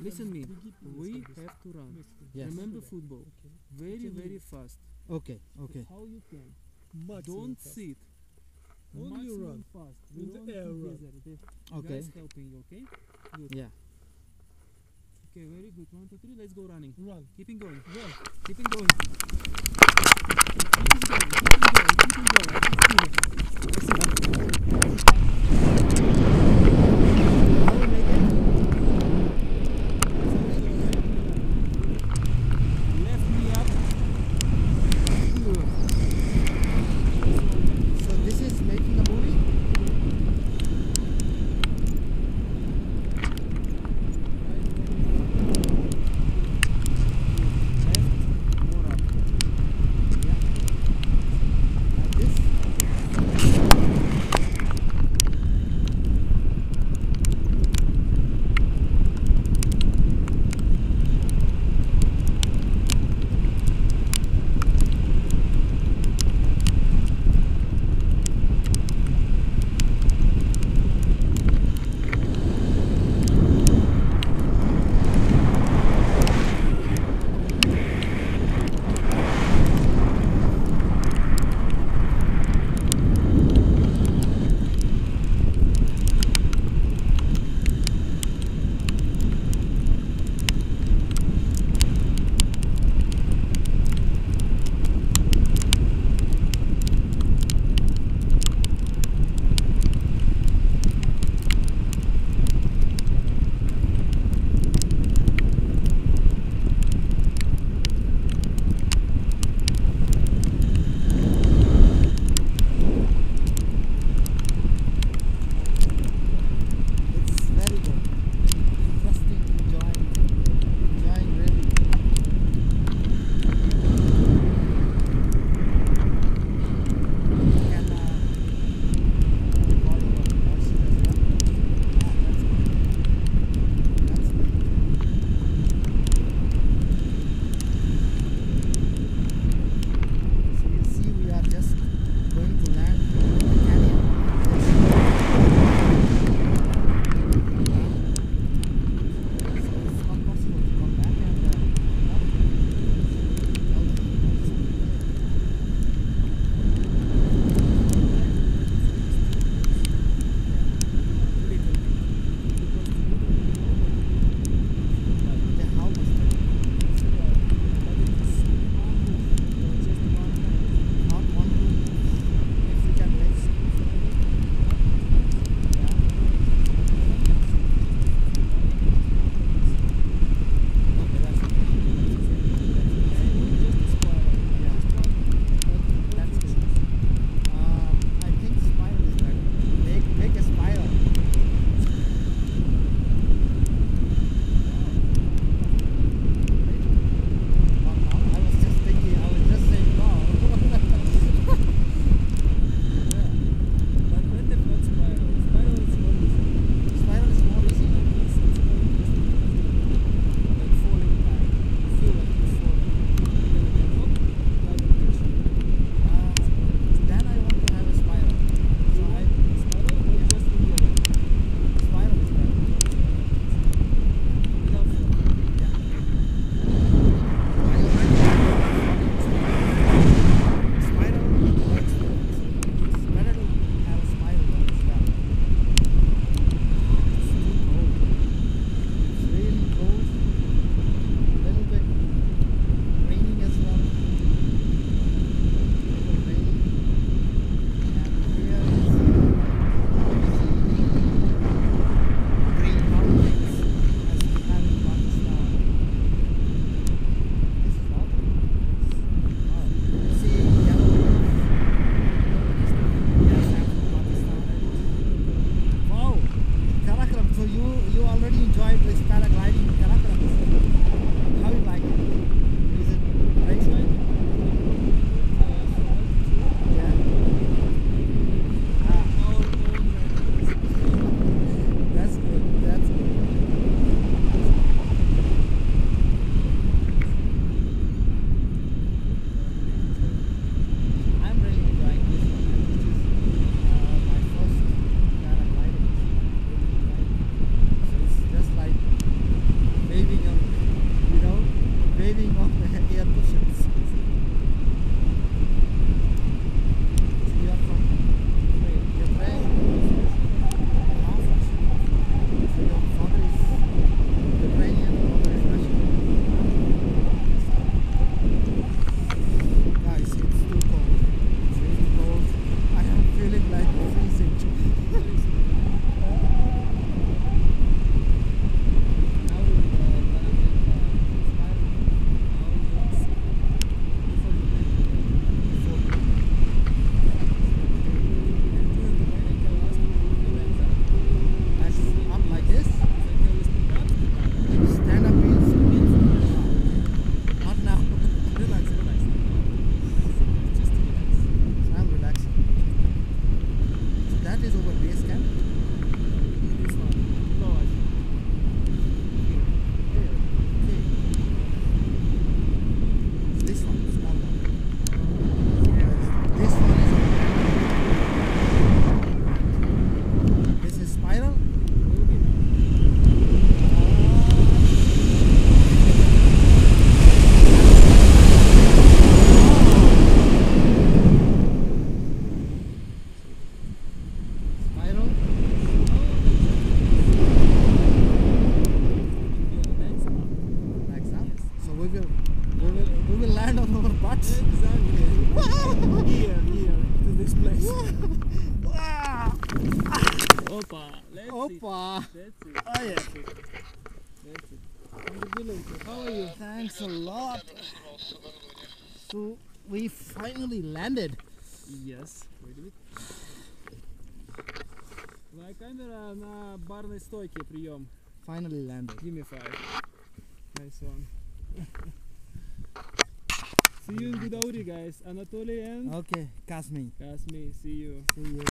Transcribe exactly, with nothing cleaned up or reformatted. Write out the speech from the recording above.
Listen me. We have to run. Yes. Remember football. Very, very fast. Okay, okay. How you can. Maximum Don't fast. sit. Only you Maximum run. fast. In We the run air run. together. The Okay. guys helping you, okay? Good. Yeah. Okay, very good. One, two, three. Let's go running. Run. Keeping going. Run. Keeping going. Keeping going. Keeping going. Keeping going. How we make it? Left knee up. Good. So this is making a movie? Left, more up. Like this? Opa! That's it. Oh yeah. That's it. That's it. Congratulations. How are you? Thanks a lot. So we finally landed. Yes. Wait a bit. Твоя камера на барной стойке, прием. Finally landed. Give me five. Nice one. See you in Gudauri, guys. Anatoly and Okay, Kasmi. Kasmi. See you. See you.